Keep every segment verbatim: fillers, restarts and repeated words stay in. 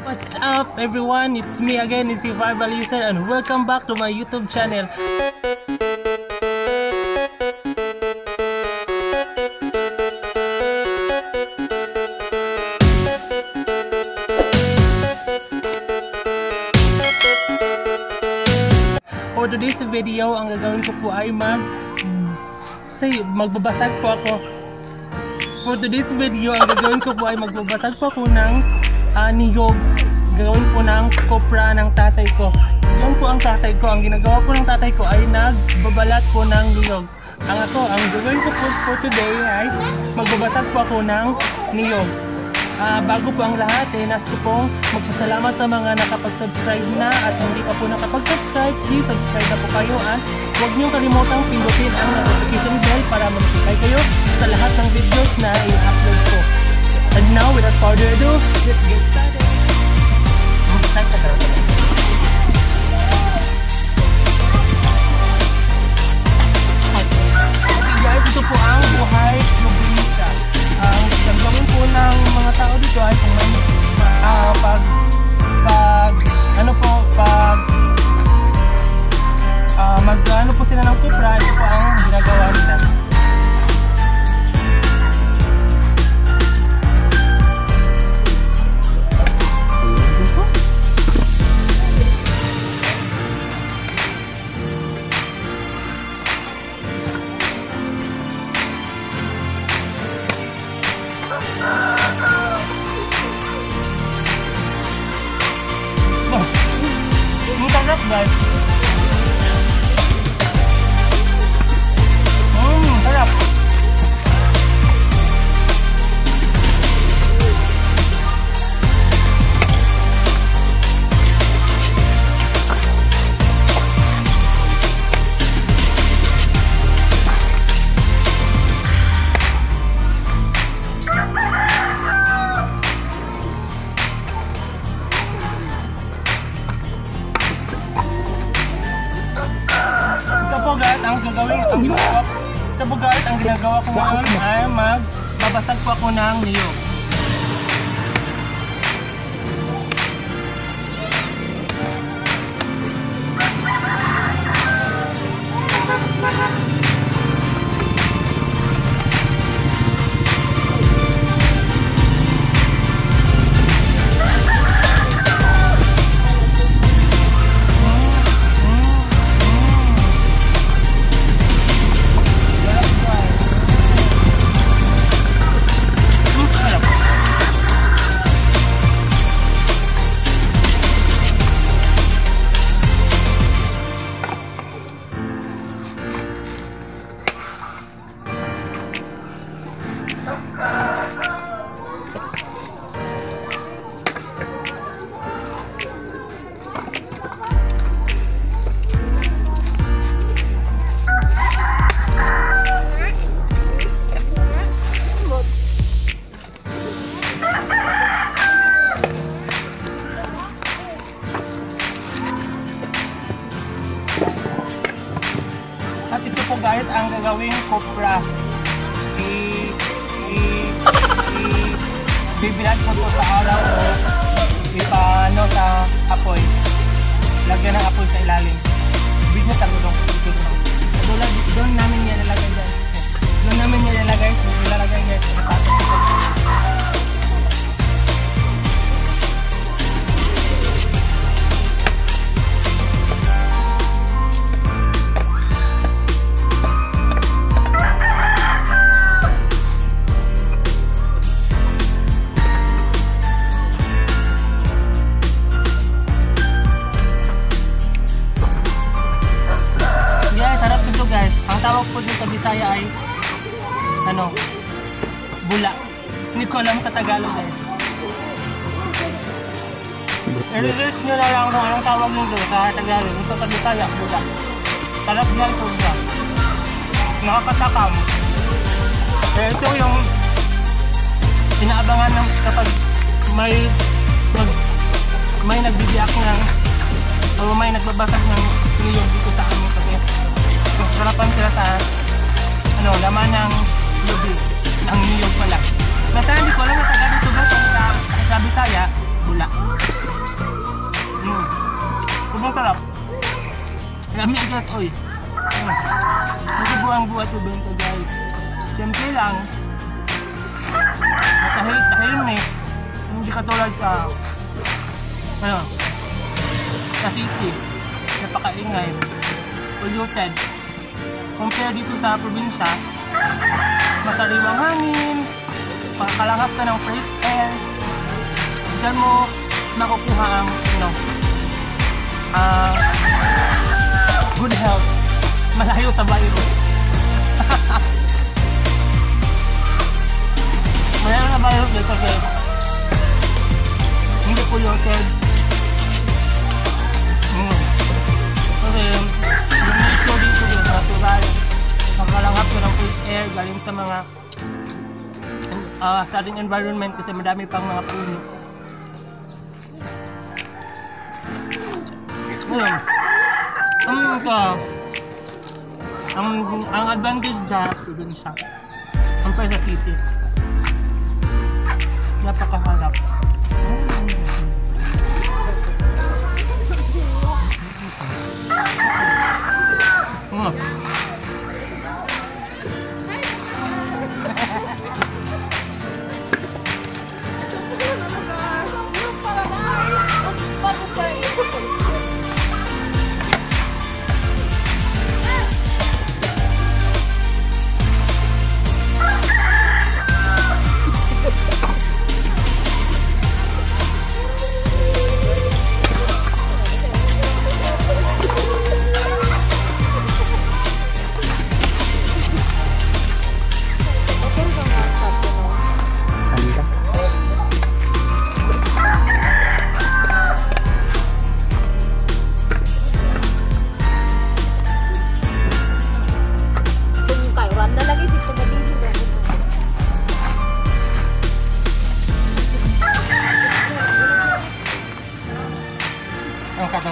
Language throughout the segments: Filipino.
What's up everyone? It's me again, it's Survival User, and welcome back to my YouTube channel. For today's video, ang gagawin ko po ay mag say, magbabasag po ako. For today's video, ang gagawin ko po ay magbabasag po ako ng uh, niyog. Gagawin po ng kopra ng tatay ko. Yan po ang tatay ko. Ang ginagawa po ng tatay ko ay nagbabalat po ng niyog. Ang ako, ang gagawin ko po for today ay magbabasag po ako ng niyog. Uh, bago po ang lahat, eh, nais ko pong magpasalamat sa mga nakapag-subscribe na at hindi pa po nakapag-subscribe, please subscribe na po kayo at huwag niyong kalimutang pindutin ang notification bell para mag-notify kayo sa lahat ng videos na i-upload ko. And now, without further ado, let's get started! Mag-start ka talaga. Okay guys, ito po ang buhay probinsya. Ang uh, gagawin po ng mga tao dito ay kung may uh, pag pag ano po pag uh, mag ano po sila ng kupra, ito po ang ginagawa nila. Ang sarap guys. Mmm, sarap. Guys, ang gagawin, ang ginagawa, ito po guys, ang ginagawa ko ngayon ay magbabasag po ako ng niyog. At ito po guys ang gagawing kopra. I i i bibilad po ito sa araw o ipaano sa apoy. Lagyan ng apoy sa ilalim. Video tarulong. Doon, doon namin niya nilagay guys. Doon namin niya nilagay. Ilalagay guys. Ang tawag po dito sa Bisaya ay ano, bula. Hindi ko alam sa Tagalog guys. I-research nyo na lang kung anong tawag nyo doon sa Tagalog. Ito sa Bisaya, bula. Sarap niyan po siya. Nakakatakam. Kaya ito yung inaabangan ng kapag may mag, may nagbibiyak ng o may nagbabasag ng niyog dito sa amin kasi sarapan sila sa ano, laman ng lubi, ng niyog pala. Basta hindi ko alam na taga dito ba sa, sa Bisaya, bula. Lami guys, oy. Nagbuang buhat ko bento guys. Siyempre lang. Matahil, tahimik. Hindi katulad sa ano, sa city. Napakaingay. Polluted. Compare dito sa probinsya, masariwang hangin, makakalangap ka ng fresh air. Diyan mo makukuha ang, you know, uh, good health, malayo sa virus. Malayo na virus dito kasi hindi polluted. Hmm. Kasi yung nature dito yung natural, makakalangap ka ng fresh air galing sa mga uh, sa ating environment kasi madami pang mga puno. Ngayon, ang ito, ang, ang advantage dyan, doon siya, compare sa city. Napakaharap. Mm. Ang kato?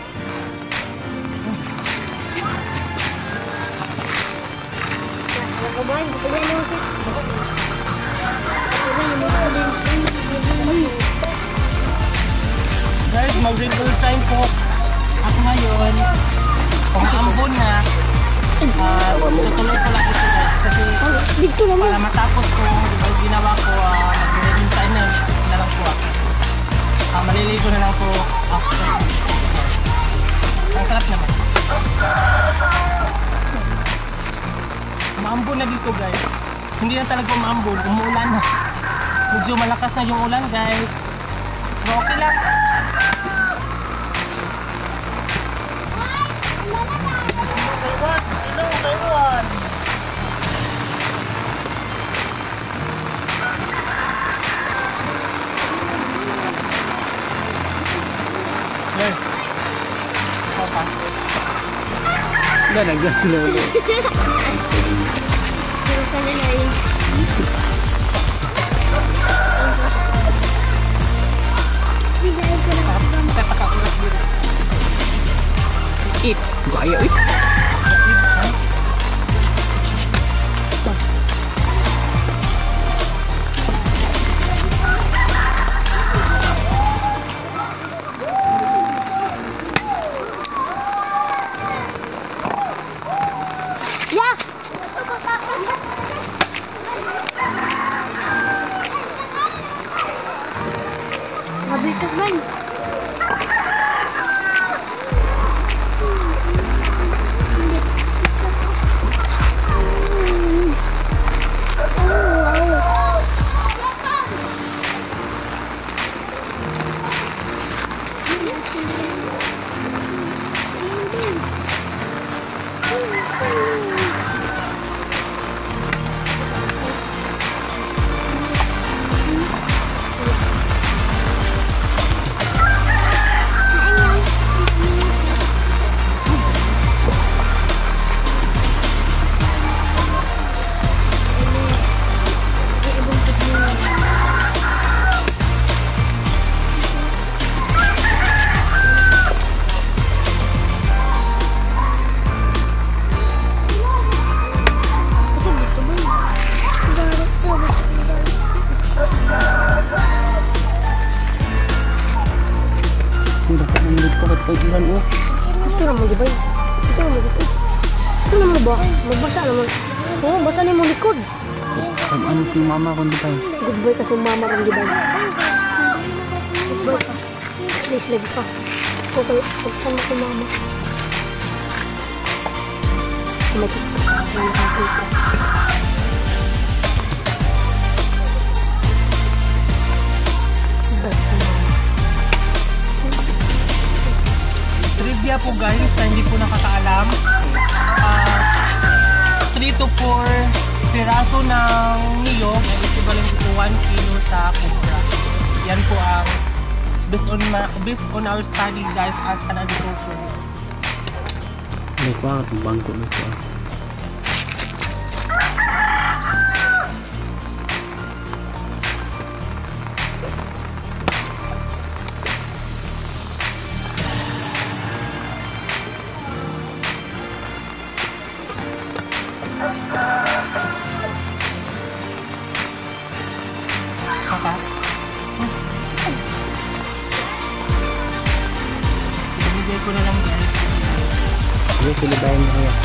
Guys, mag-wrinkle time po ako ngayon. Umaambon na. Uh, tutuloy ko lang ito kasi para matapos ko yung ginawa ko, uh, mag-wrinkle time na, na lang po ako. Uh, maliligo na lang po after. Ang sarap naman. Umaambon na dito guys. Hindi na talaga umaambon, umuulan na. Medyo malakas na yung ulan guys. Pero okay lang. Taiwan! Hello, Taiwan! Yes. Papa. Enggak ada gas dulu. Ip, gaya ip. Mabigat man. Udah kan menurut kau kau jalan oh. Itu ramai juga. Ito naman ito. Ito naman ba? Magbasa naman. Oo, basa na yung likod. Ano si mama kung di ba? Goodbye ka sa mama kung di ba? Goodbye ka. Please, lagi ka. Okay, pagkama ko mama. Kumagit ka. Kumagit ka. Trivia po guys, na hindi po nakakaalam. Uh, three to four piraso ng niyog ay equivalent to one kilo sa kupra. Yan po ang based on, based on our study guys as an agriculturist. Hindi ko ang bangko nito. Kaka? Ibigay ko na lang guys. Sige, silibayan mo kaya.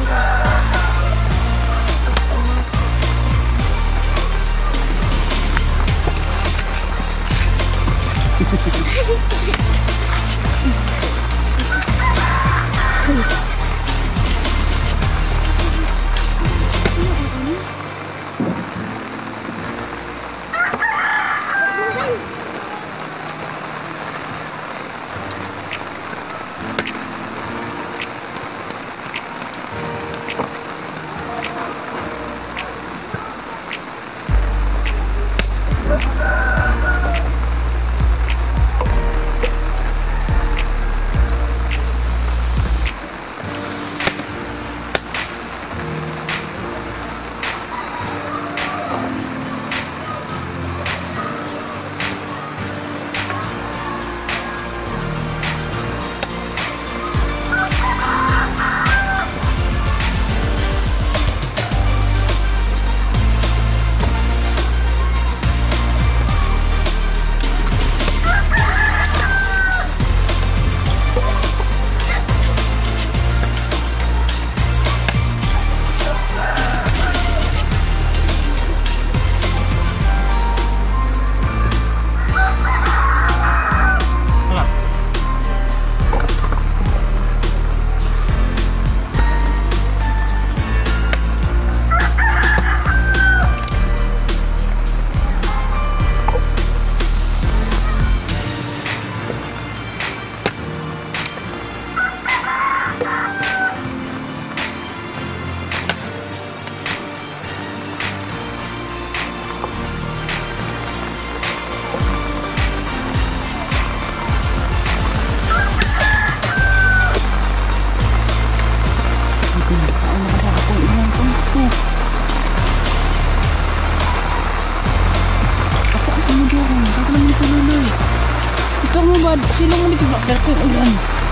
Ikaw mo ba? Sino mo nito ba? Dito yung ulan.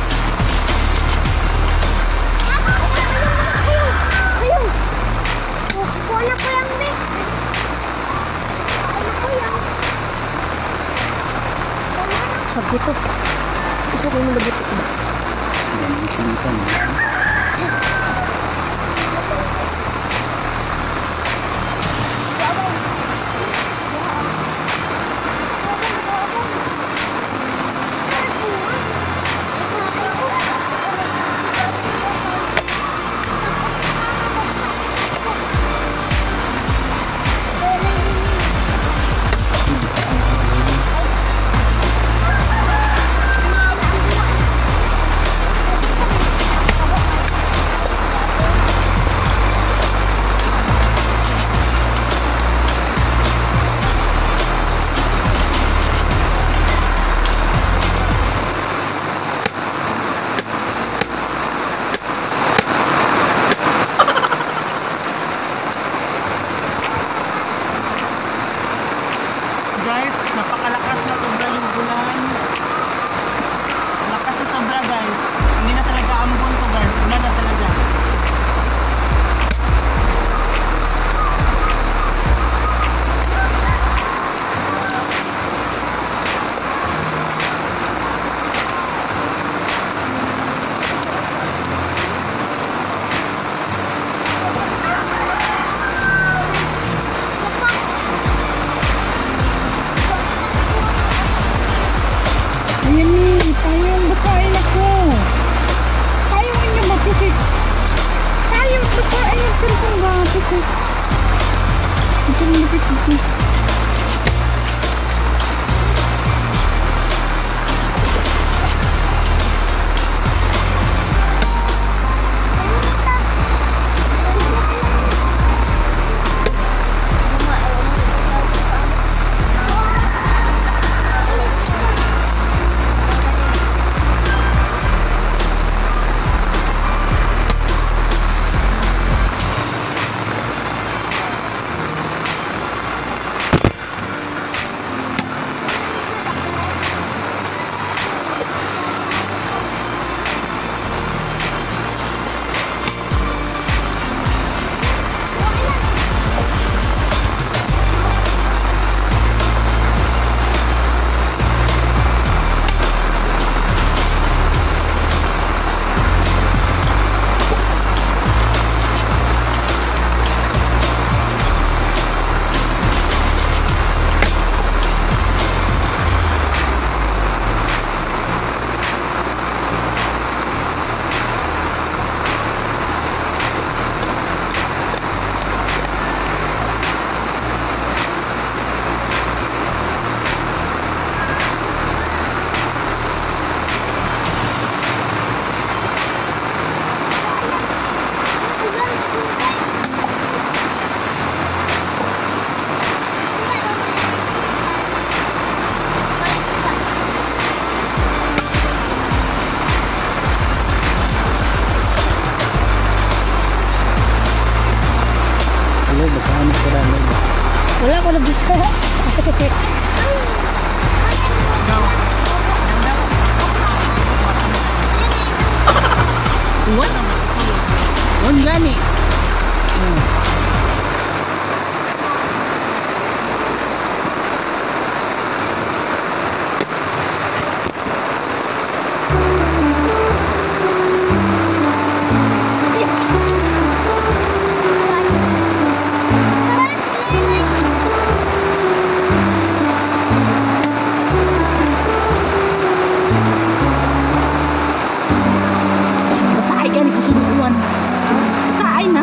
Ayun! Kuha na ko yung bit. Kuha na ko yung. Sab dito. Gusto ko yung nabit ito ba? Ganun siya nito. Ayan ni, payong bakain ako. Payong inyo mapisik. Payong bakain yung cellphone ba mapisik. Ito yung mapisik. Hello, bakahan ko rin. Wala ko nabisa. What? What gani? Basahin ka ni kusunuan. Basahin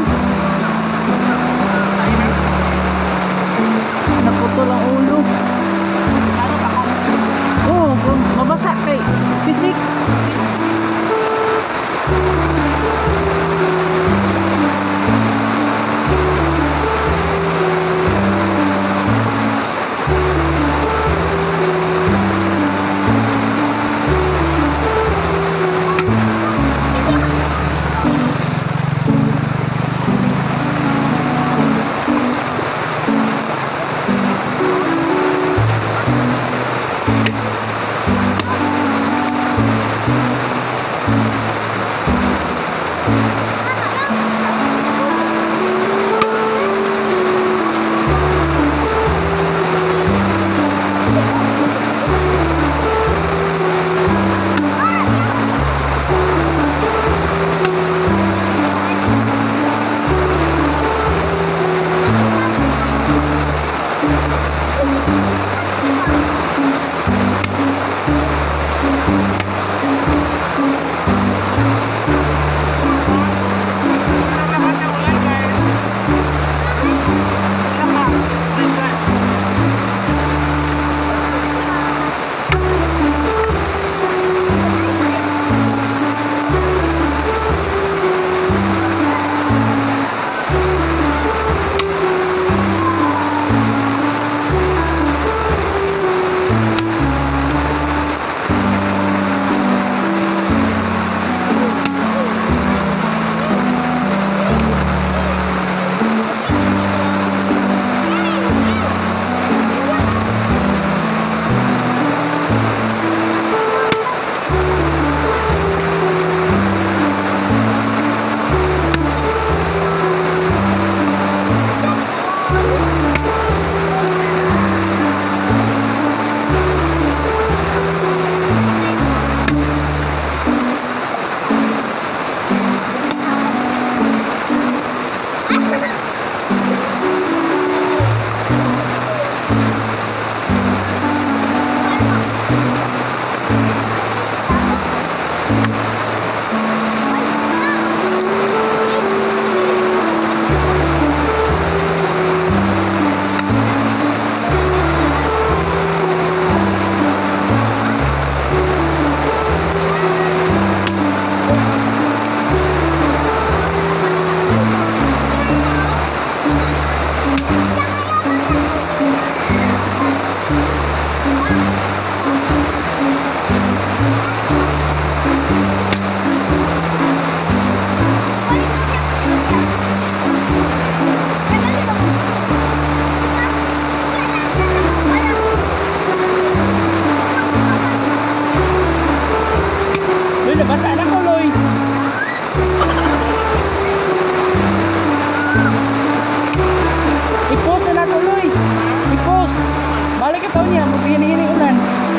niya, maghihingi ulan.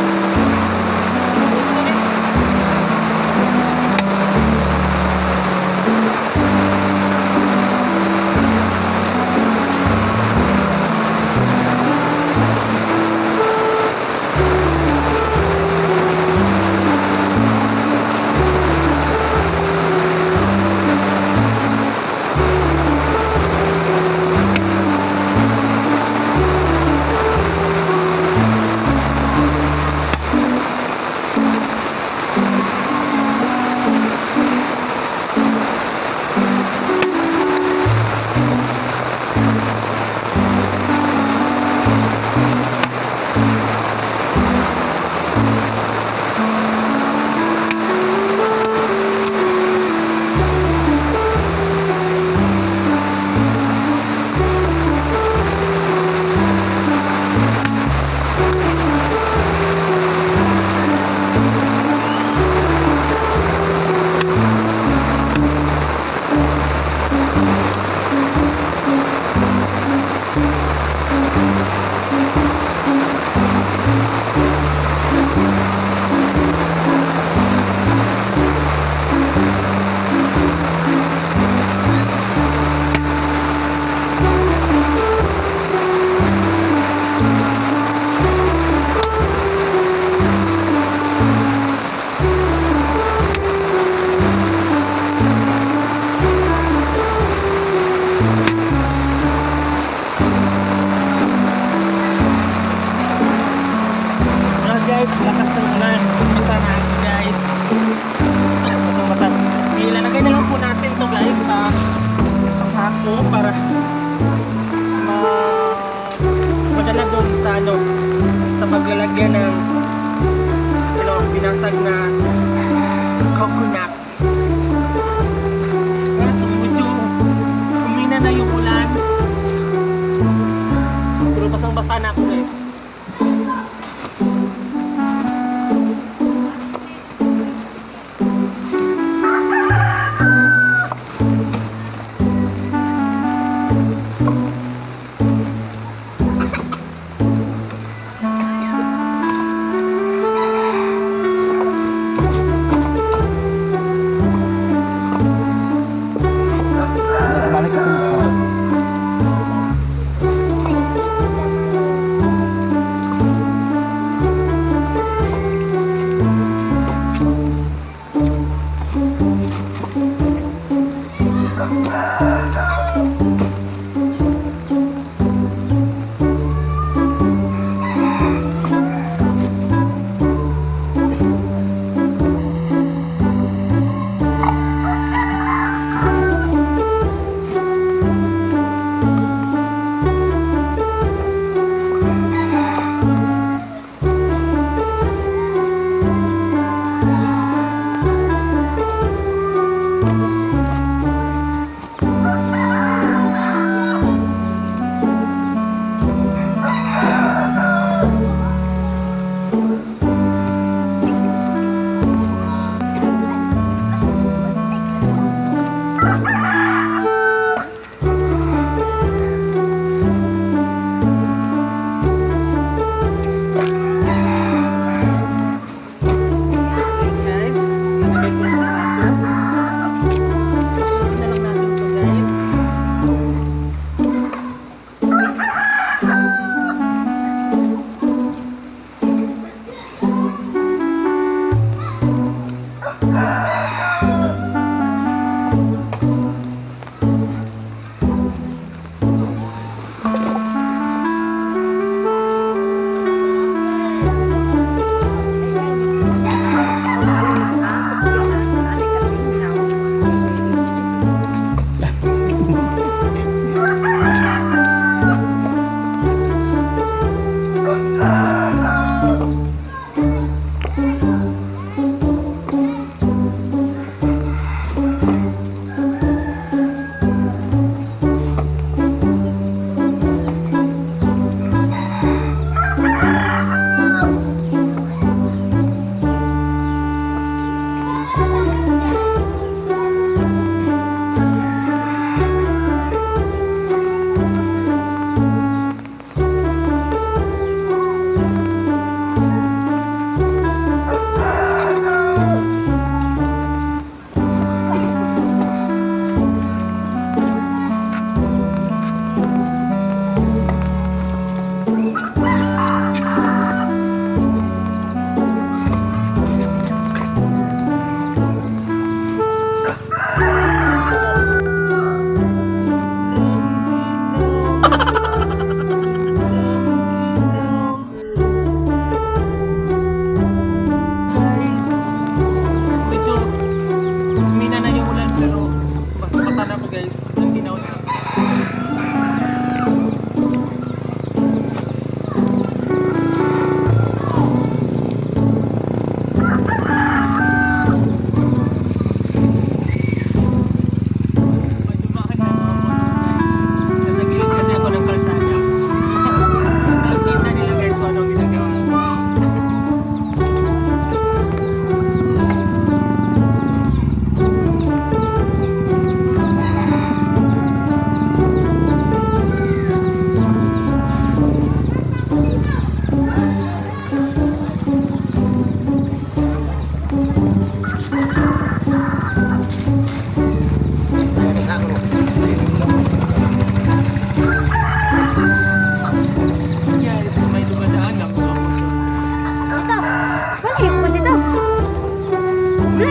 Guys, lakas ng ulan. Basa na ako guys. Basa-basa. Ilalagay na lang po natin to guys sa sako para ma madala doon sa ano sa paglalagyan ng ano, binasag na coconut. Guys, medyo umina na yung ulan. Pero basang-basa na ako guys.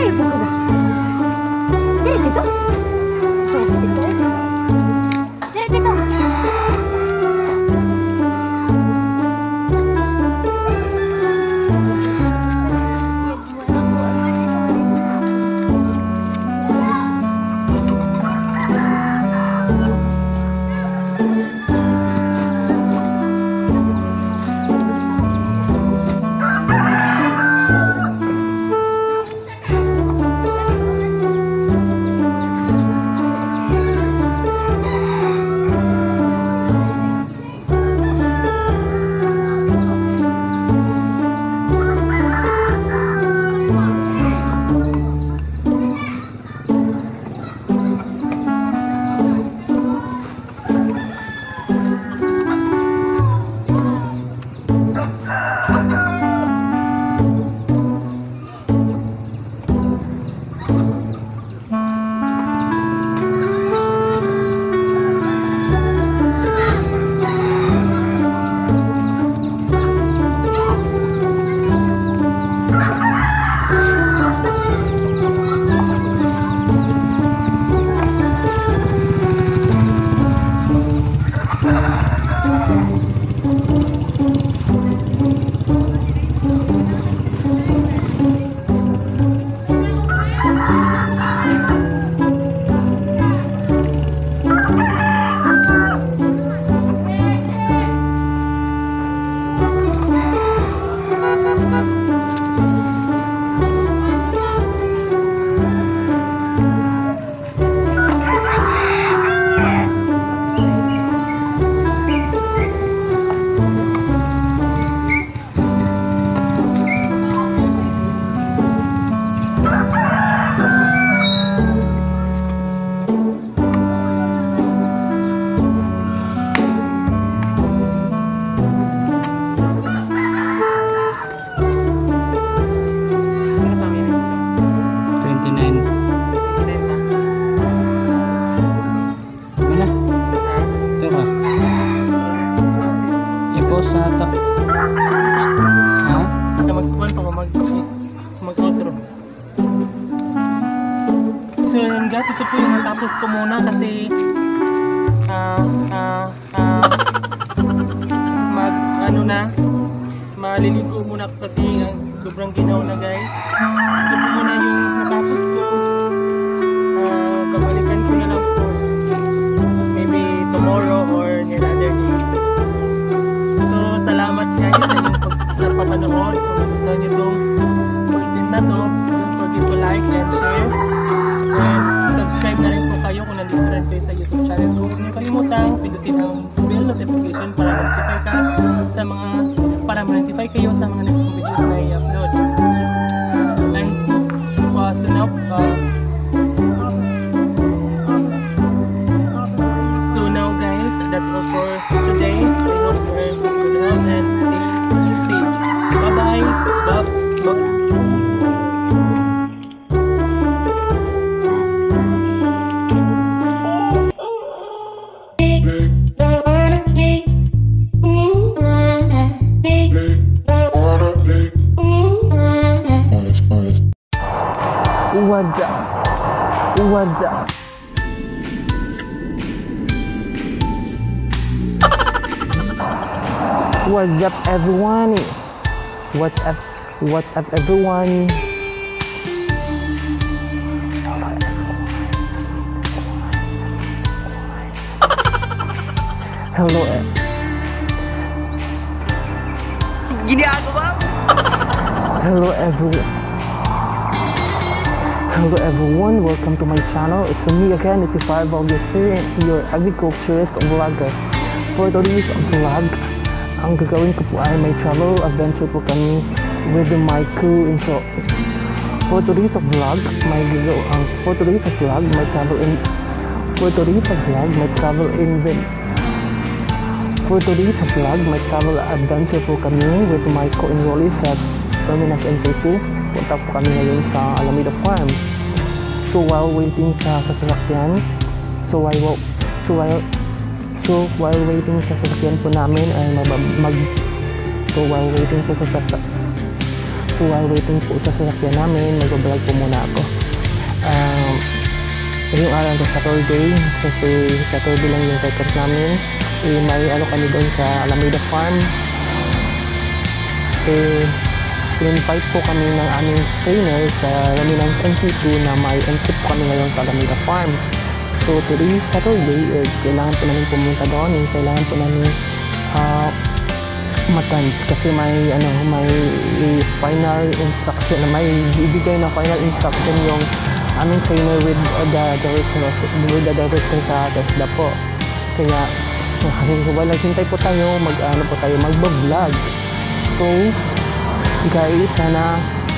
Kaya po ka ba? Dari dito? Dari dito? Dari dito? So yun guys, ito po yung natapos ko muna kasi ah ah ah mag ano na maliligo muna ako kasi ang sobrang ginaw na guys. Ito po muna yung natapos ko. Ah, babalikan ko na lang po maybe tomorrow or another day. So salamat guys sa inyong pag sa papanood. Kung gusto niyo itong content na to, don't forget to like and share. And subscribe na rin po kayo kung nandito rin kayo sa YouTube channel ko. Huwag niyo kalimutang pindutin ang bell notification para ma-notify ka sa mga para ma-notify kayo sa mga next videos na i-upload. And so, uh, so now uh, so now guys, that's all for today. I hope you're good health and stay safe. Bye bye. Bye bye. What's up? What's up? What's up, everyone? What's up? What's up, everyone? Hello. Gini ako ba? Hello, everyone. Hello everyone, welcome to my channel. It's me again, it's the Five August here, your agriculturist vlogger. For today's vlog, ang gagawin ko po ay may travel adventure po kami with my crew in short. For today's vlog, may gagaw ang for today's vlog, may travel in for today's vlog, may travel in with For today's vlog, may travel adventure po kami with my co-enrollees sa Terminus N C two. Punta po kami ngayon sa Alameda Farm. So while waiting sa sasakyan, so while so while so while waiting sa sasakyan po namin ay mag, mag so while waiting po sa sasa, so So while waiting po sa sasakyan namin, mag-vlog po muna ako. Um, yung araw ko Saturday, kasi Saturday lang yung record namin. Eh, may ano kami doon sa Alameda Farm. Eh, in-invite po kami ng aming trainer sa Raminans N C two na may entry po kami ngayon sa Alameda Farm. So today, Saturday is kailangan po namin pumunta doon. Eh, kailangan po namin uh, matan kasi may ano may final instruction na may ibigay na final instruction yung aming trainer with uh, the director with the director sa TESDA po. Kaya while naghintay po tayo mag ano po tayo magba-vlog. So guys, sana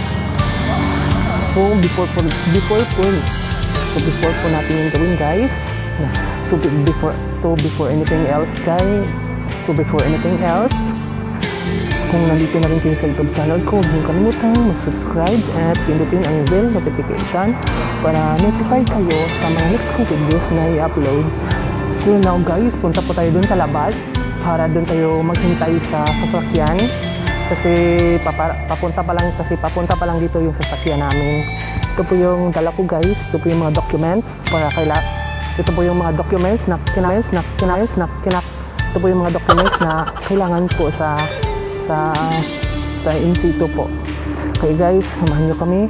so before po before po so before po natin yung gawin guys. So before so before anything else guys so before anything else kung nandito na rin kayo sa YouTube channel ko, huwag niyong kalimutan mag-subscribe at pindutin ang bell notification para notify kayo sa mga next kong videos na i-upload. So now guys, punta po tayo dun sa labas para dun tayo maghintay sa sasakyan kasi papara, papunta pa lang kasi papunta pa lang dito yung sasakyan namin. Ito po yung dala ko guys, ito po yung mga documents para kaila ito po yung mga documents na kinais na kinais na kinak ito po yung mga documents na kailangan po sa sa sa in situ po. Kaya guys, samahan nyo kami.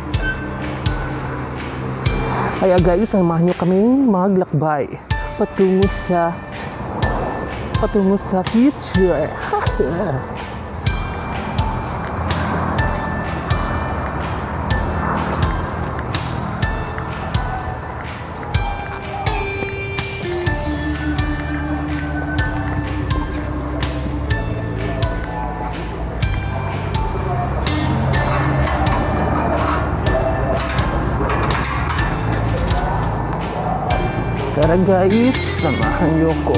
Kaya guys, samahan nyo kami maglakbay patungo sa patungo sa future. Tara guys, samahan niyo ko.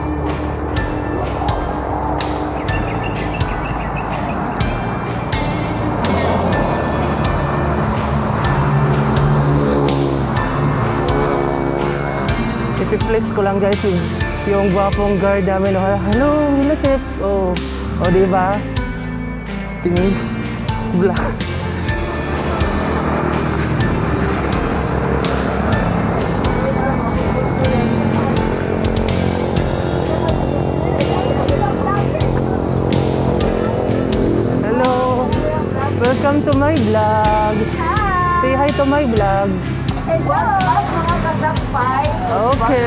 Ipi-flex ko lang guys yung, yung gwapong guard namin. Oh, hello, hello chef. Oh, oh diba? Tingin, black. Welcome to my vlog. Hi. Say hi to my vlog. Hello, mga kasakpay. Okay.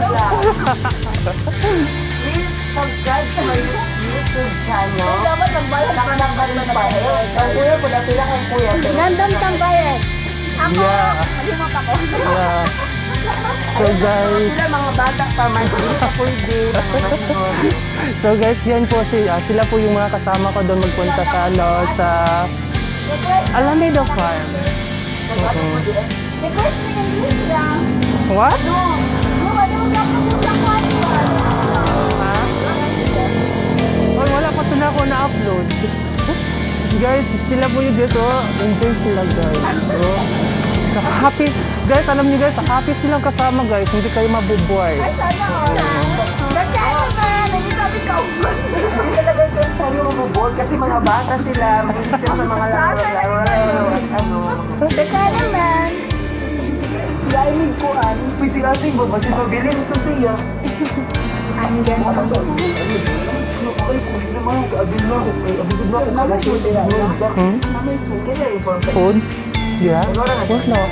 Please subscribe to my YouTube channel. Dapat nagbayad ka ng bayad. Ang kuya ko, dati lang ang kuya. Random kang bayad. Ako, Yeah. malimot ako. Yeah. So guys, Sila mga bata pa man. Hindi pa pwede. so guys, yan po si, ah, sila po yung mga kasama ko doon magpunta sa ano, sa Alameda Farm. Mm-hmm. Request na yung Libra. What? No. No, ano mo lang kung yung lakwan. Ha? Oh, wala pa ito na ako na-upload. Guys, sila po yung dito. Enjoy sila guys. So, happy, guys, alam niyo guys, happy silang kasama guys. Hindi kayo mabubuhay. Ay, sana all. Dati ano ba? Nagitabi ka uman. Hindi talaga tayo mabubol kasi mga bata sila, mahilig sila sa mga laro-laro. Ano? Dati naman. Gaimig ko an. Uy, si ating ba? Kasi pabilin ito siya. Ang ganda. Ay, kulit naman. Abil na ako. Abil na ako. Kalasyon din ako. Hmm? Namoy food. Kaya yung pang... Food? Yeah? What no?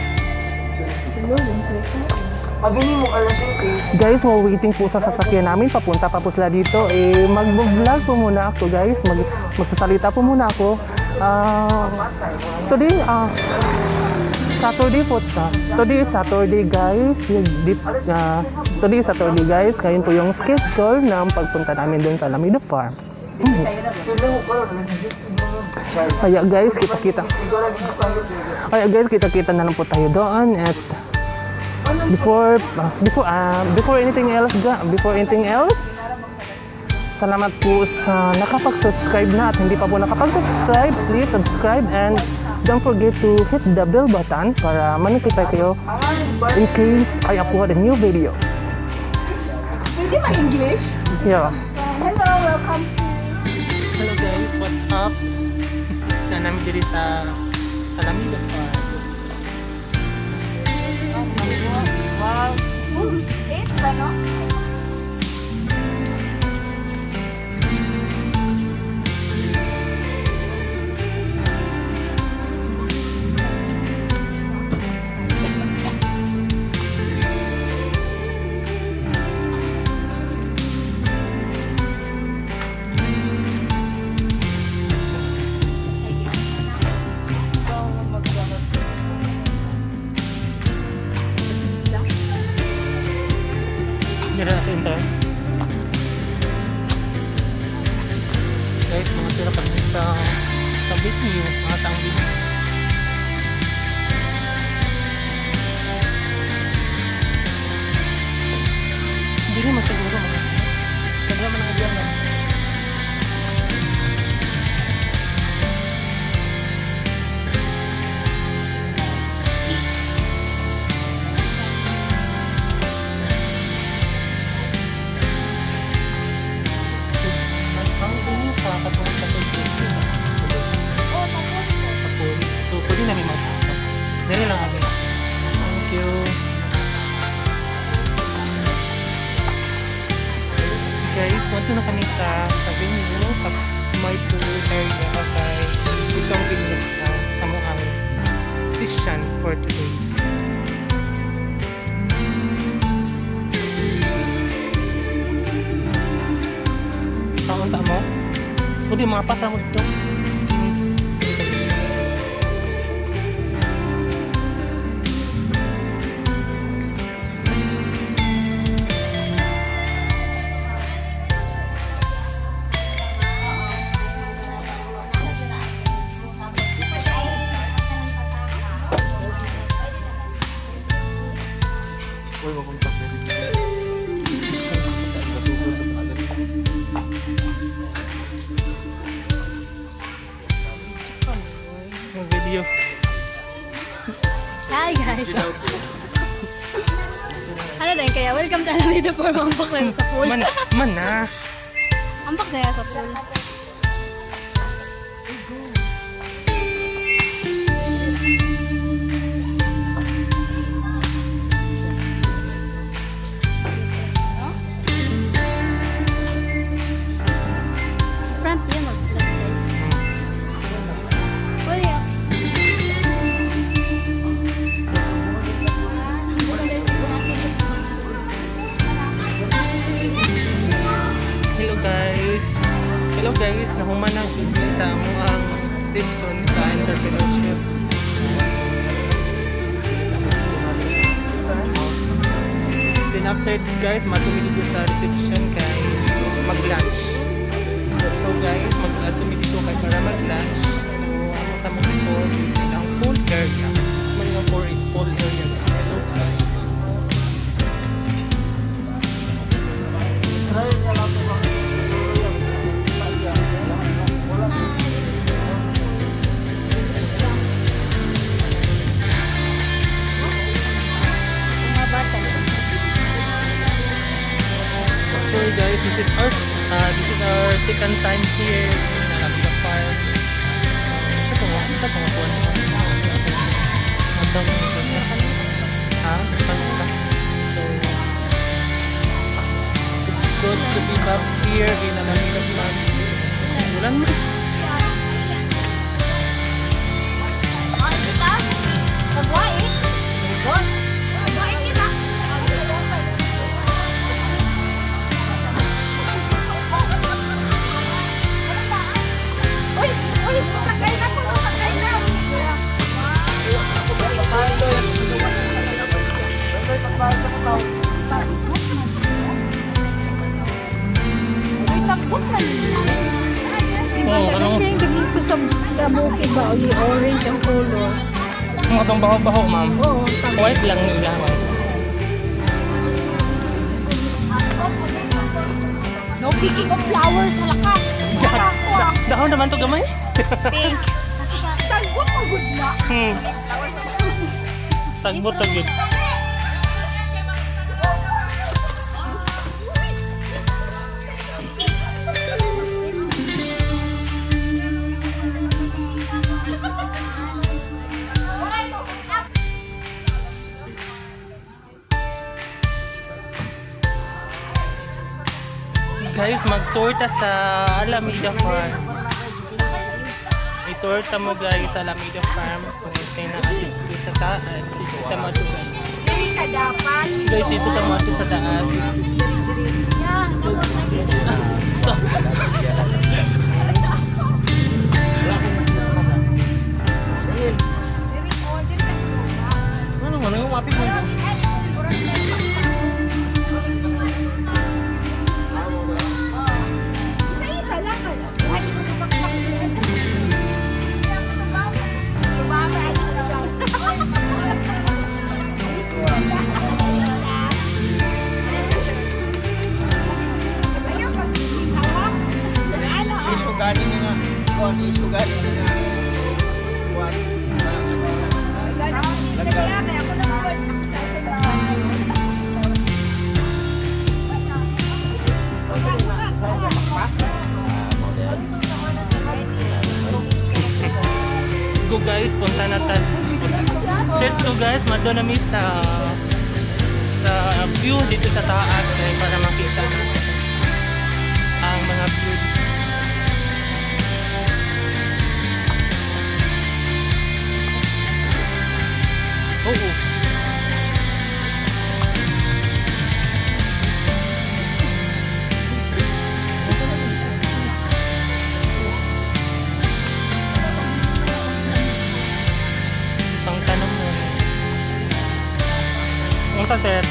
Pabili mo kalasyon eh. Guys, while waiting po sa sasakyan namin, papunta pa po sila dito, eh, mag-vlog po muna ako guys, mag magsasalita po muna ako. Uh, today, uh, Saturday po ta. Today is Saturday guys, yung deep, uh, today is Saturday guys, ngayon po yung schedule ng pagpunta namin doon sa Alameda Farm. Mm-hmm. Kaya guys, kita-kita. Kaya guys, kita-kita na lang po tayo doon at before uh, before uh, before anything else ga, before anything else salamat po sa nakapag-subscribe na at hindi pa po nakapag-subscribe, please subscribe and don't forget to hit the bell button para ma-notify kayo in case I upload a new video. Pwede ma-English? Yeah. Hello, welcome to... Hello guys, what's up? na namin diri sa Alameda Park. Wow. Eh, ba no? Dira sa intro. Guys, mga tira kami sa sa venue, mga tang venue. Hindi naman siguro mga siguro mga nag-iyan lang. So, pwede namin mag-stop. Dali lang kami. Thank you. Guys, punta na kami sa sa venue, sa my pool area kay itong venue sa sa mga session for today. Kaunta mo? Pwede mga pasa mo ito. Yung video. Hi guys! Ano din kaya? Welcome to Alameda Park. Ampak na sa pool. Man, man na. Ampak na sa pool. Front yun mag Hello guys. Hello guys, nahuman ang video sa amuang session sa entrepreneurship. Then after guys, matumili ko sa reception kay mag-lunch. So guys, mag-atumili ko kay para mag-lunch. So ano sa mga po, is ang pool area. Mga for it pool area. Hello guys. So guys, this is our uh, this is our second time here in Alameda Park. Ito nga, ito nga po na. Ito nga po na. Ha? Ito nga. So, it's good to be back here in Alameda Park. Ulan mo. Oh, ano? Dito sa bukid ba, orange ang color. Ang atong baho-baho, ma'am. Oo, White lang nila, ma'am. no picking of flowers, halaka. Da- dahon naman to gamay. Pink. Sagbot mo good na. Hmm. Sagbot to good. Guys, mag-torta sa Alameda Farm. May torta mo guys sa Alameda Farm. Kung isa'y na dito sa taas, dito sa mato guys. Guys, dito sa mato sa taas. Ano mo, nangumapit mo? Isugani nyo nga. O, isugani nyo nga. Kuwan. Go guys, punta na tayo. Let's go guys, madonami sa sa view dito sa taas eh, para makita ang mga view. Oo. Ang tanong mo. Ang sir.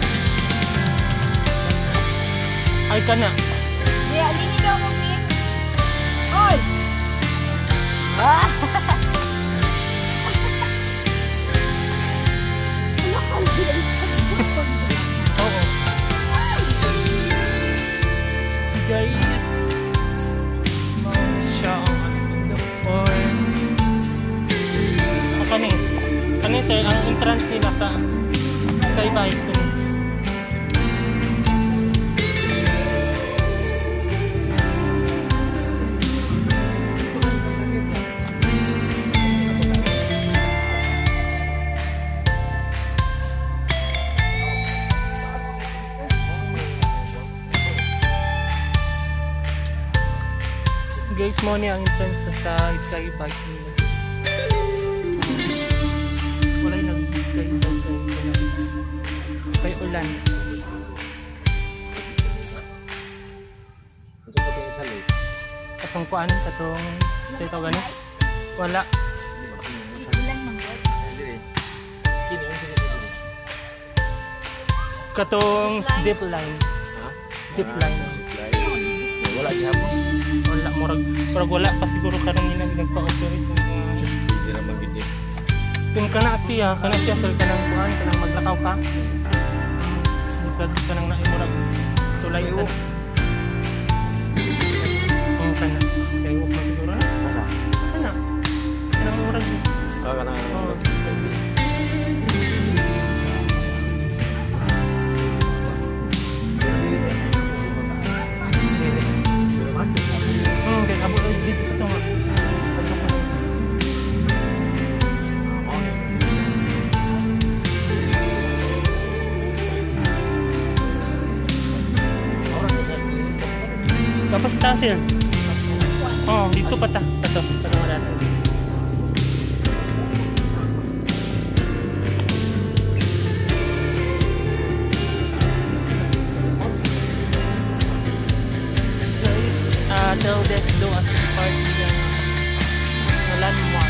Ay ka na. Di, alinin daw mo, Min. Oy! Ah! Oo. Guys, mount siya ang Alameda Farm. Ang kani, kani sir, ang entrance nila sa Skybike ko. Guys, mo niya ang entrance sa Skybike nila. Wala yung nag-skybike kay ulan. Katong kuan, katong ito gani? Wala. Katong zip line. Zip line. Wala gihapon. Wala, murag, murag wala pa siguro karon nila nagpa-operate ng mga Hindi naman gini. kung kana siya, kana siya sir kanang kuan, kanang maglakaw ka. Murag kanang naimurag tulay ka. Kung kana, kayo mo siguro na. Kana. Kanang murag. Ah, kana. Oh. Hmm, kaya abo dito sa tunga. Tapos tasil. Oh, dito pa ta. Ito, ito wala na. Del Desdo as part ng ng landmark.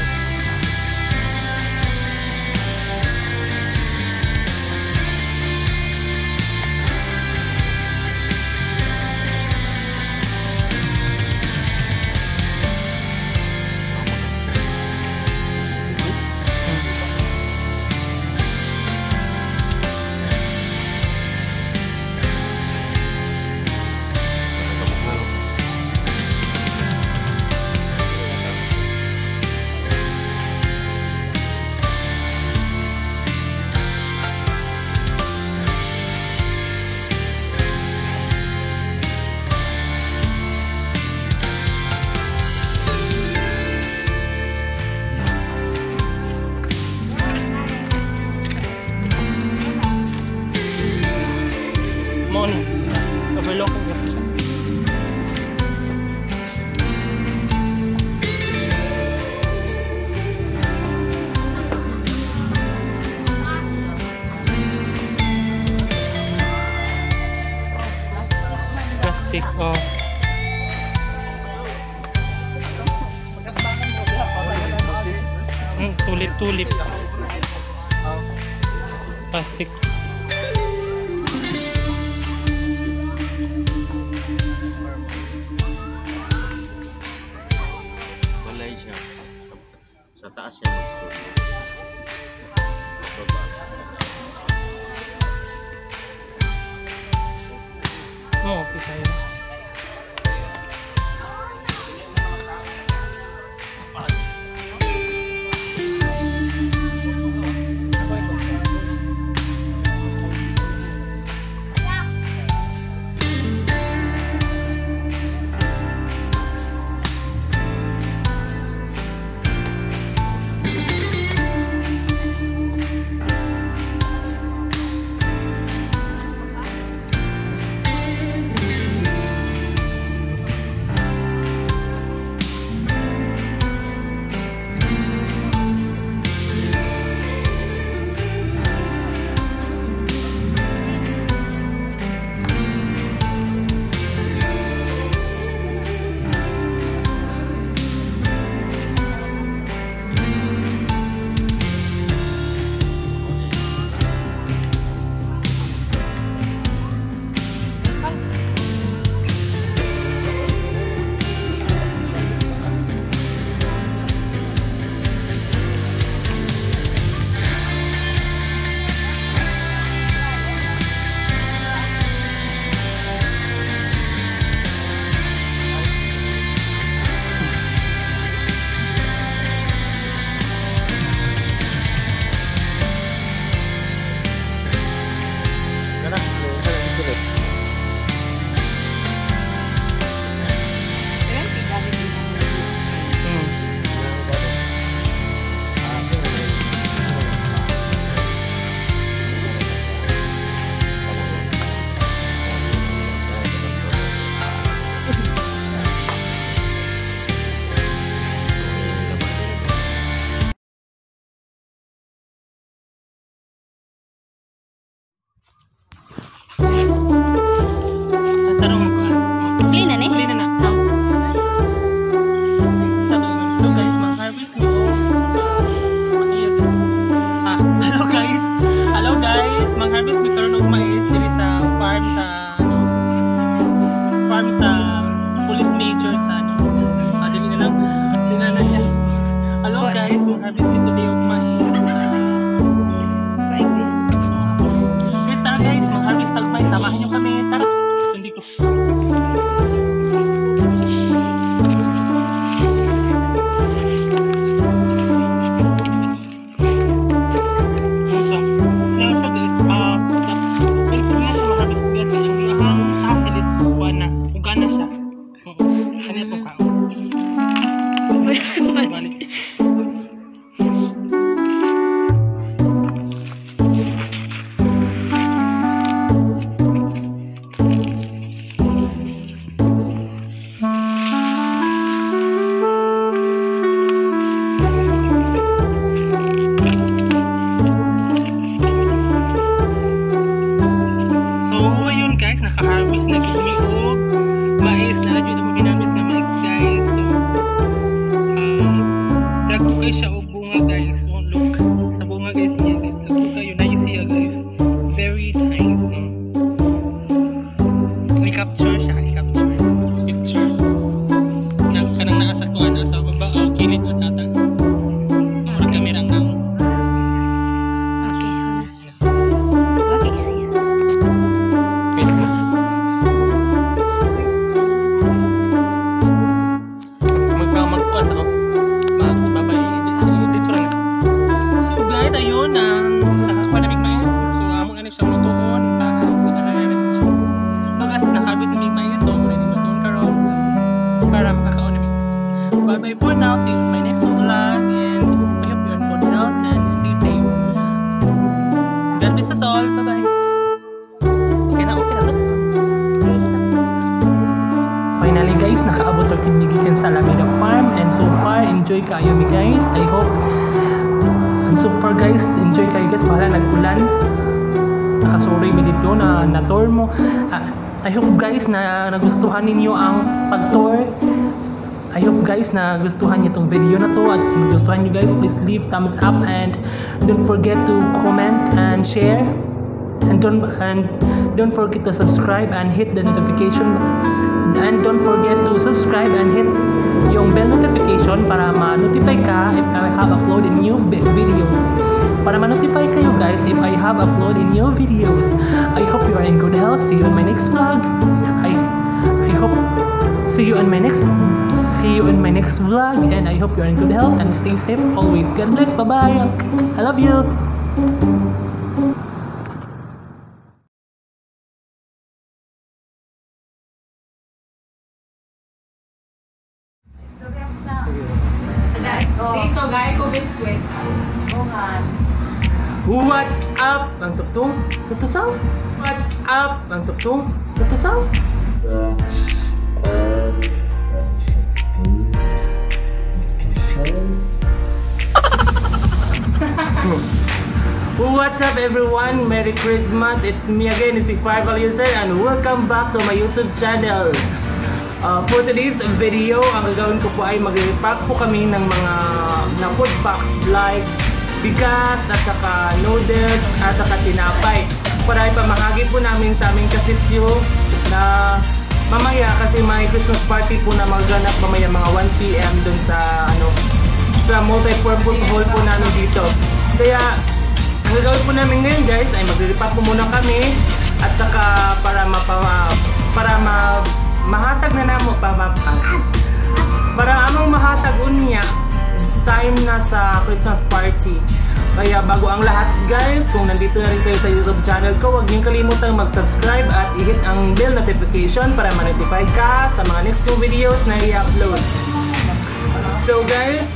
Oh. Hmm, tulip-tulip. Plastic. Walay siya. Sa taas siya magtulog. Baba. Oh, okay tayo. Clean na ni? Clean na na. Hello guys, mag-harvest nyo. Yes. Ah, hello guys. Hello guys, mag-harvest nyo karon og mais diri sa farm sa ano, farm sa police major sa ano. Ah, dili na lang. Dili na lang yan. Hello guys, mag-harvest nyo today og mais. Yes, tara guys, mag-harvest og mais. Samahan nyo kami. Tara. Sundi ko. Naka-harvest na kami og mais na adyo na mo ginamit na mais guys. So um, dagko kayo siya og bunga guys. So look sa bunga guys niya guys. Dagko kayo nice siya guys. Very nice. Mm. I-capture siya. I-capture. Picture. Na kanang naa sa kuan sa baba o kilid at ata. Murag kamera nang. Okay, hala. Okay, saya. Ayun ang nakakuha naming mais. So, among ano siya lutoon. Buka na namin siya. So, guys, naka-harvest naming mais. So, ready lutoon karon para makakaon naming mais. Bye-bye for now. See you in my next vlog. And I hope you're good health and stay safe. God bless us all. Bye-bye. Okay na, okay na to. Finally guys, nakaabot ra kami gikan sa Alameda Farm, and so far enjoy kayo mi guys. I hope and so far guys, enjoy kayo guys. Para nag-ulan, nakasuroy mi dito na nator mo. Ah, I hope guys na nagustuhan ninyo ang pag-tour. I hope guys na gustuhan niyo itong video na to, at kung gustuhan niyo guys, please leave thumbs up and don't forget to comment and share, and don't and don't forget to subscribe and hit the notification, and don't forget to subscribe and hit yung bell notification para ma-notify ka if I have uploaded new videos. Para ma-notify kayo guys if I have uploaded new videos. I hope you are in good health. See you in my next vlog. I I hope see you in my next see you in my next vlog, and I hope you are in good health and stay safe always. God bless. Bye bye. I love you. Dito, gaya ko biskwit. What's up? Ang suktong tutusaw. What's up? Ang suktong tutusaw. What's up everyone? Merry Christmas! It's me again, si Fireball User, and welcome back to my YouTube channel. Uh, for today's video, ang gagawin ko po ay mag-repack po kami ng mga na food packs like bigas at saka noodles at saka tinapay para ipamahagi po namin sa aming kasityo na mamaya, kasi may Christmas party po na magaganap mamaya mga one p m dun sa ano sa multi-purpose hall po namin dito. Kaya ang gagawin po namin ngayon guys ay magre-repack po muna kami, at saka para mapa para ma mahatag na namo pa para among mahatag unya time na sa Christmas party. Kaya bago ang lahat guys, kung nandito na rin kayo sa YouTube channel ko, huwag niyong kalimutang mag-subscribe at i-hit ang bell notification para ma-notify ka sa mga next few videos na i-upload. So guys,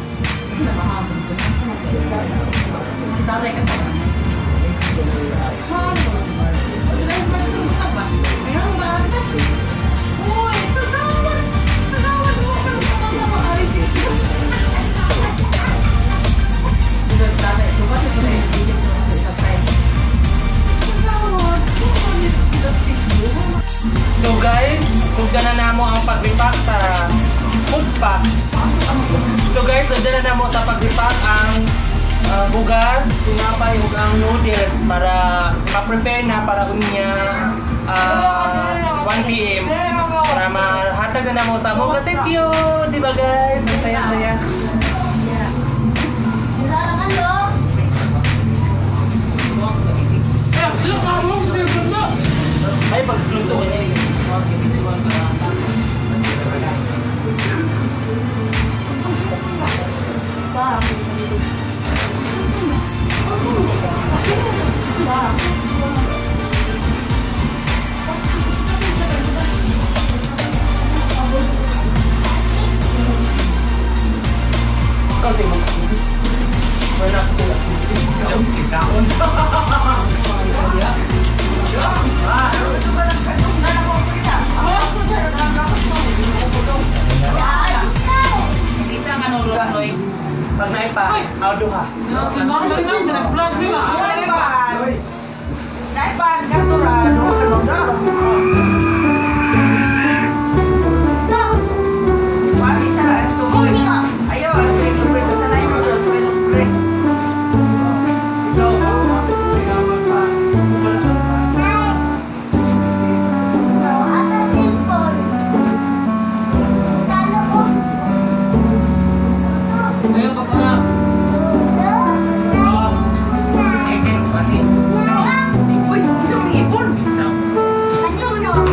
So guys, sugdan na namo ang pag-repack sa food pack. So guys, sugdan na namo sa pag-repack ang uh, bugas, tinapay ug ang noodles para ma-prepare na para unya uh, one p m para mahatag na namo sa among kasityo, di ba guys? Saya-saya. Ay, pag-fluto ko niya. Kau tengok. Mana aku nak jam setahun. Isang ano, Roy? Pag naipa, auto ha. Naipan, katurado, ano na? Wali sa ito. Ayaw, ito ito sa na yung break. Uy, gusto mong ipon?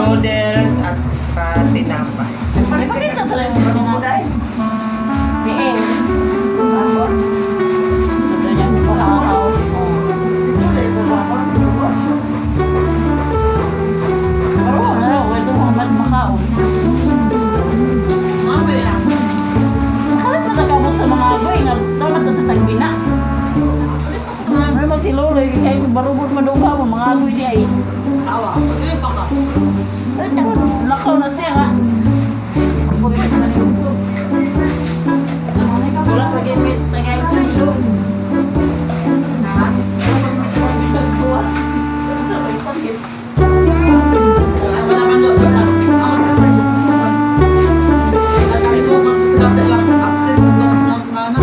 noodles at saka tinapay. Ipakita sa lang mo na natin. Diin. Sudo niya ko pakaw. Pero ano, ito Muhammad Macau. Mami lang. Nakalit na nagkamot sa mga agoy nga dapat sa tagbina. Ano magsilolo, kaya barubot maduga mo, mga agoy di ay. Awa, pagkili pa ka. Lakaw na siya ha. Wala pag-imit, nag-i-suso. Ha? Bigas ko ha. Sabay pagkit. Wala man doon na. Nakali ko kung sila sa ilang absent na mana.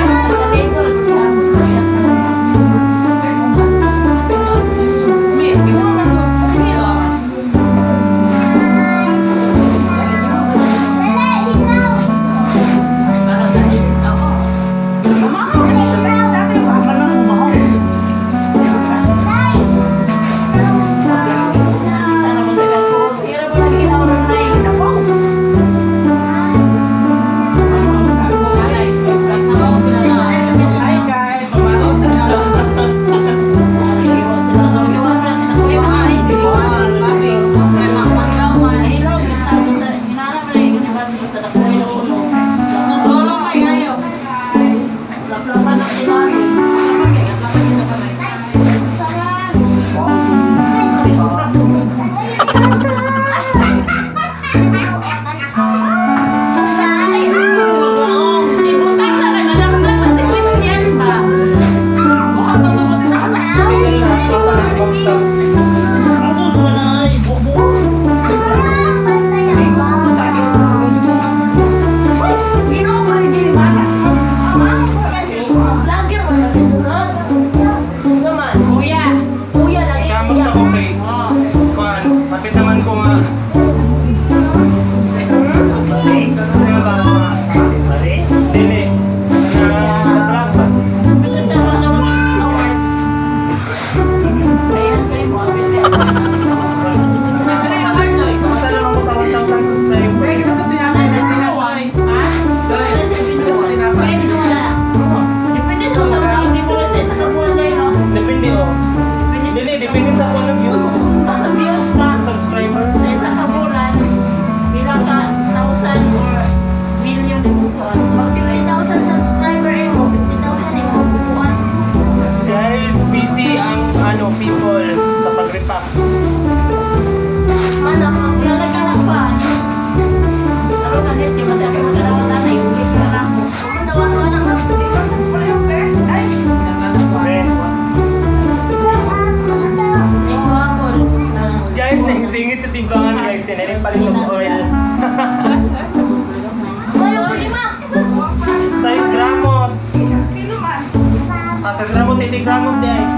gramos de ahí.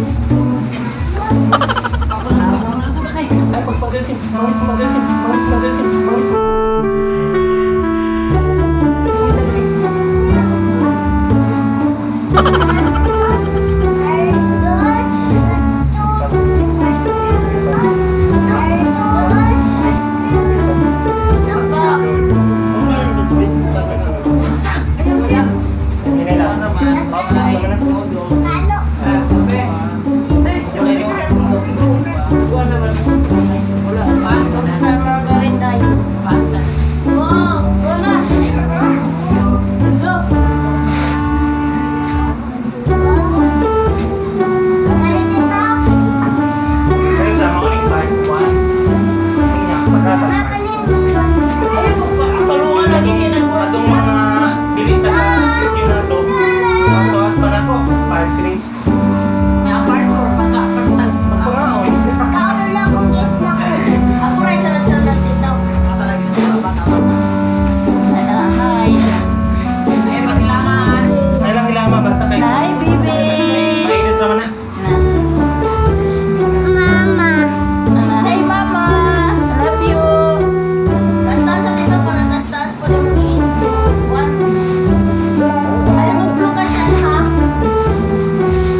Ay, pagpadensin, pagpadensin, pagpadensin, pagpadensin.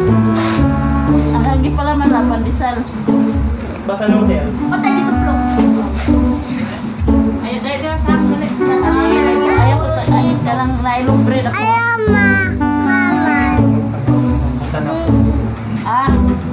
Pandesal. Basa noodle. Patay dito vlog. rin ako. Ah,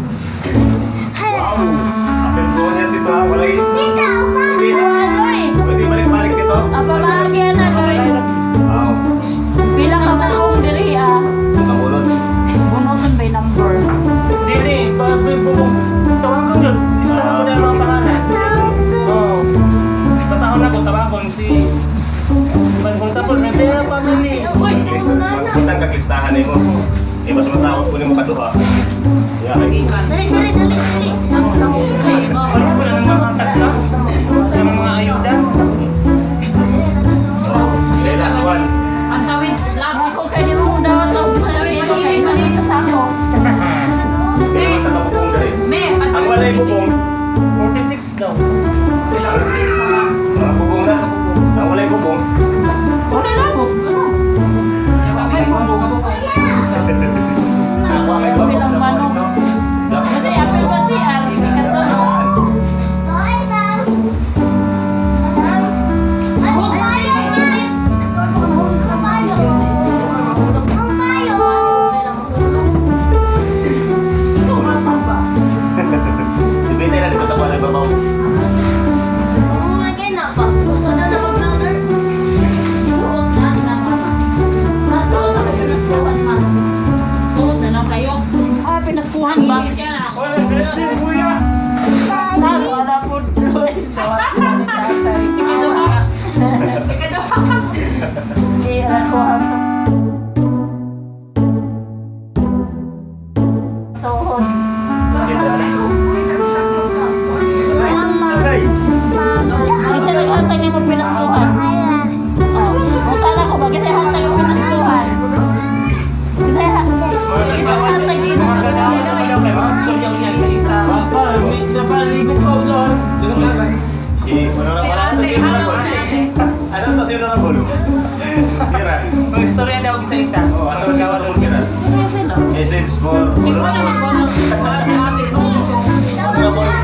Apel po niya dito ha, wala yun. Pwede, Loy. pwede balik-balik dito. Ang pamahagyan na, Loy. Oo. Bilang ka mong diri, ah. Makulot. Bunutan ba yung number? Dili, pag tawag ko yun. Listahan ko na yung mga pangalan. Oo. Pasahon ako, tawag si... Kung tapos, may pera family. Magputang kaglistahan mo. Eh, mas matawag ko ni mo kaduha. Yeah, ay. Ano ko na ng mga katla? Sa mga ayuda? Okay, last one. Ako kayo mong daw ito. Gusto na rin ako kayo. Maliit sa ako. Hindi naman tatapupong dahil. Ang walay bubong, forty-six daw. mga bubong na. Ang walay bubong. Wala na ako. Nakuha kay Babo. Bilang manok. Kasi apel ba si Ar? Hindi ka to. Dibintay na dito sa walay babaw. Ah, pinaskuhan ba? Wala, direct yung kuya. Na, wala po. Hindi, ako ang tuhod. Ay! Kasi nag-hantay niya mo pinaskuhan. Oh, punta ko ba? Kasi hantay yung pinaskuhan. Kasi hantay yung Mga pinaskuhan. kagawin na daw kay mga storya niya sa isa. Si ano na pala ito? Sino na bol? Ano to? Sino na bol? Kiras. Mga storya daw sa isa. Oh, ano siya na bol kiras? Essence for ulo na bol. Ulo na bol.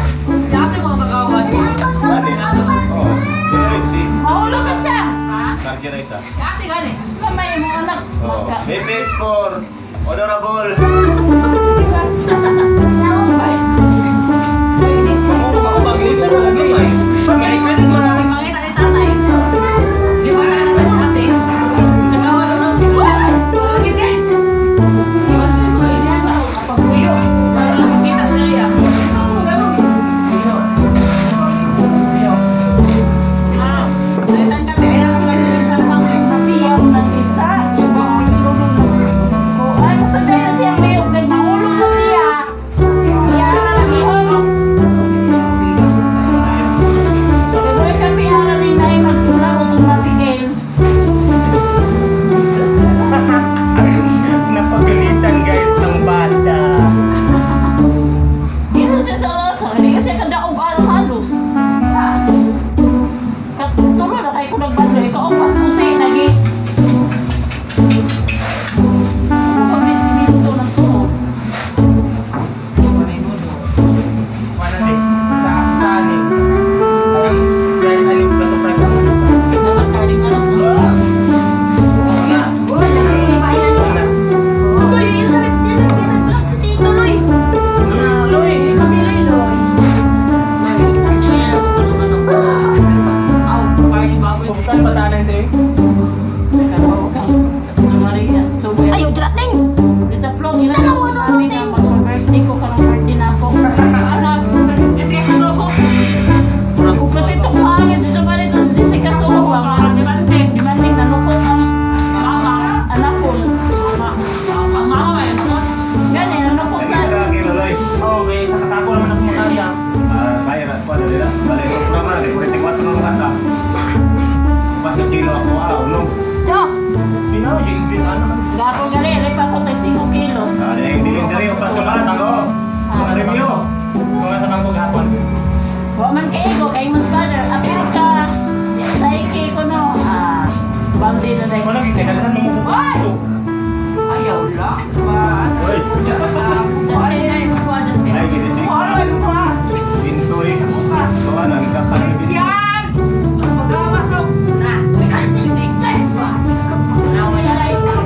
Dati. Oh. Sino rin si Mahulog ka siya. Narkira isa. Kamay mo anak. Oh. Message for honorable. Mag-isa na lagi eh. Merry Christmas! Napiyam ng isa. Ay, masabi na siya mayog. Nagmahulog na siya. Iyan na lang ihon. Gagawin kami aral ni Nay magtulak o sumapigil. Napagalitan guys ng bata. Dito siya sa lasa. Hindi kasi kadaog araw halos. Tulo na kayo ko nagbalo. Ikaw ang patusi. Nagi. Ano pag may siminto ng tulo? Wala din. Sa sa akin. Um, guys, aling plato fry ko. Nakataling na lang po. Wala. Wala. Loy. Kung saan patanan sa'yo? Ayaw, drating! Kita plong, ilan ako si mami na mag-birthday ko karang birthday na ako. Ako pati ito kaagad dito ba nito si Jessica Soho ba? Demanding na nukot ang anak ko. Gani, nanukot sa... Isa ka kinuloy. Okay, sa kasako naman ako makaya. Ah, kaya ras pa dali. Balik ko naman. forty-four ng kata. Bakit kilo ako? Ah, ulong. Pinaw, yung bin ano man. Gapo gali, lipa ko tayo five kilos. Ah, yung dilindiri yung pagkabalan ako. Mga review. Kung nasa bangko gahapon. Wa man kay ko kay mas brother, apil ka. Tay kay ko no. Ah, bandi na dai. Wala, gitaghan mo ko. Uy! Ay, gini si Pintoy. Bawa na, nagkakalit. Yan! Magawa ko. Na.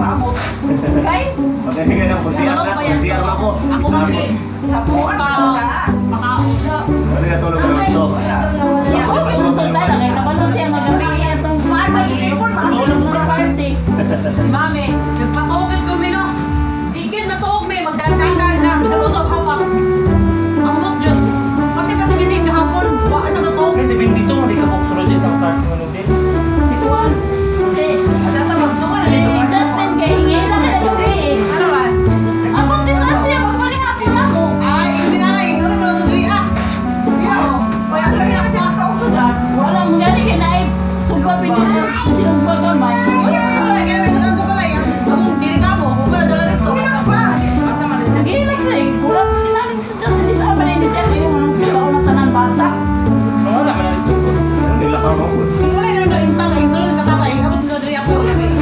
maabot. Kay? Magaling ka ng kusiyan na, kusiyan na po. Ako kasi, Sapuan ka. makaula. Ano na tulog ka ng ito? Ako, kinutol tayo lang. Kabalo siya magabi itong Saan ba yung ipon? tulog na party. Mami, nagpatuokit ko mino. Di gin matuok may magdandan-dandan na sa usok hawak. Ang mok Diyos. Pati pa si Bising kahapon, wala sa natuok. Kasi bendito, hindi ka buksurod din sa part ng ano din. Si Juan. Si si Justin kay hingi lang ka nagabi eh. Ano ba? Ako, disasya, magpalihapon ako. Ay, hindi na lang. Ikaw na ito ah. Hindi ako. Kaya kaya ako. Wala mo gani kay naib. Sumpa pinili. Sinumpa ka man. Wala ka sa balay. Kaya may tanong sa balay. Among dili ka mo. Kung wala dala dito. Masa man dito. Gilag siya eh. Kurang sinaling ko Justin. Di sa amin hindi siya. Hindi mo nang kita ko matanan bata. Wala man na ito. Nilakaw mo po. Ikaw na yung doon tala. Ikaw na yung tatay. Ikaw na dili ako.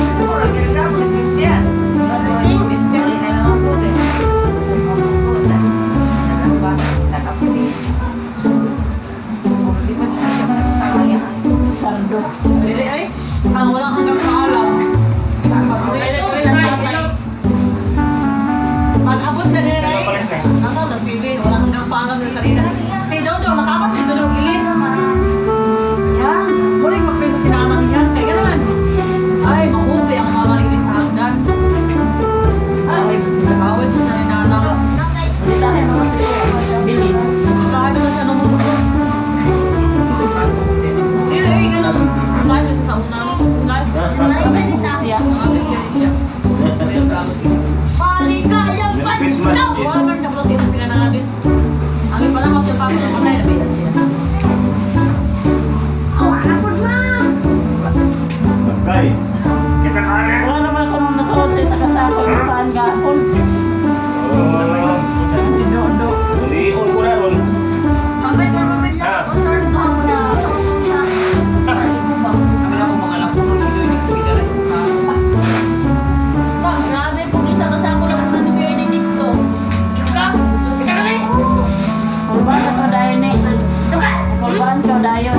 Sardo. Dili ay. Ang walang hanggang paalam. Ito lang tatay. Pag-abot na nila ay. Ang tawag nag-bibi. Walang hanggang paalam sa salita. Si Dodo, nakapat si Dodo Ilis. Yan. Muli magpisa si nanang yan. Kaya gano'n. Ay, makuti ang mama ni Ilis sa hagdan. Ay, nagawin sa ni nanang. Dahil mga bili. Nagawin naman siya ng mundo. Sino ay gano'n? Live siya sa unang. Live. Siya. Nakabit ka rin siya. Merry Christmas. Wala man ka pala sila sila nangabit. Ang iba lang ako yung papa ng matay, labitan siya. Kay, kita kaya. Wala naman ako nung nasuot sa isa kasako. Yung saan gapon. Si Dodo. Hindi, on ko na ron. Pagkat yung pamilya Ah. ko, sir, doon ko na. Kami na po mga alam ko kung sino yung nagpigilay sa kasama. Pa, grabe po isa kasama lang po na nagpigilay na dito. Ka? Ka na rin? Kurban ka to dayon eh. Kurban ka dayon.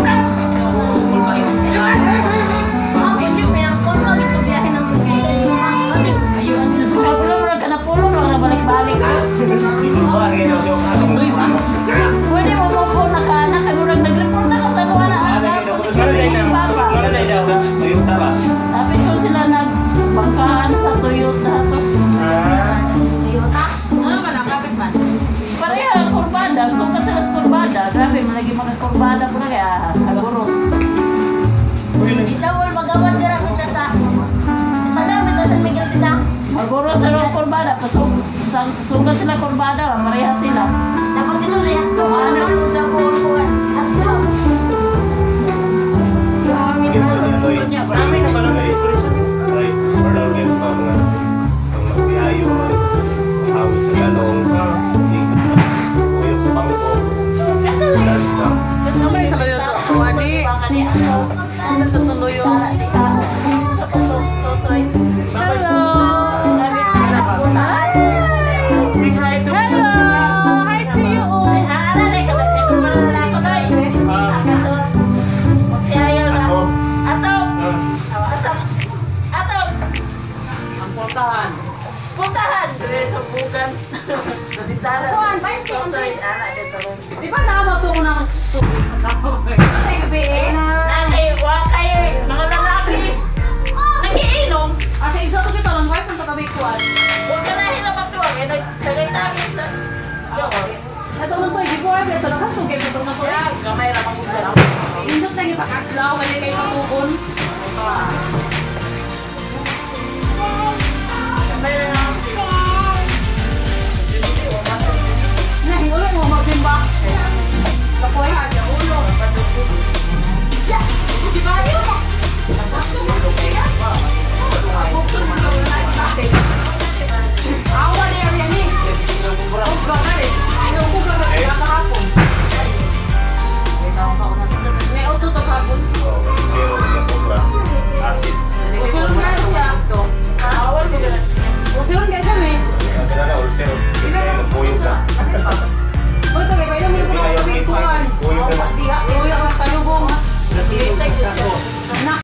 Bakit yung pinakon mo dito biyahe ng ayun, Susuka ko lang mga kanapulong lang na balik-balik. Ito ba, ganyan yung Uy, ba? Pwede mo mo po nakaanak. Sigurang nag-report na ka sa kuha na anak. Ano dahil na? Papa. Ano dahil daw sa? Ayun, tara. Tapos ko sila nagbangkaan sa Toyota to. Toyota? Ano ba ang kapit man? Pareha, kurbada. Suka sila sa kurbada. Grabe, malagi mga kurbada po na kaya aguros. Isawal magawad dira kita sa Madam, ito sa Miguel tita. Aguros sa mga kurbada. Pasok, suka sila kurbada. Pareha sila. Dapat ito na yan. Ano na sa kuwan. Atso. Ito na Loy. Marami na pala may decoration. Ay, parang yun pa mga ang magbiyayo, hawit sa galong, uyok sa bangko, dance na. Namay sa layo to. Wadi. Ano sa tuloy yung sa pasok totoy. Hello. Say hi to Hello. Hi to you. Ara na ka ba? Ito ba na ako dai? Magsiyayaw na. Ako, Atom. Atom. Atom. Ang portahan. Puntahan. Dire sa bugan. Sa bitara. Kuwan, ba yung Totoy. Ara dito rin. Di ba naabot ko ng Ay, gabi eh. Nanay, wakay, mga lalaki. Nagiinom. Asa isa to bitaw lang wife ng tagabi kuwan. Huwag ka na hilamat tuwag. Eh, nagtagay-tagay sa... Yoko. Ito lang to, di ko ay ito lang kasugay ito na to. Kaya, gamay lang ang ugan. Indot na yung pakatlaw, kaya kayo katukon.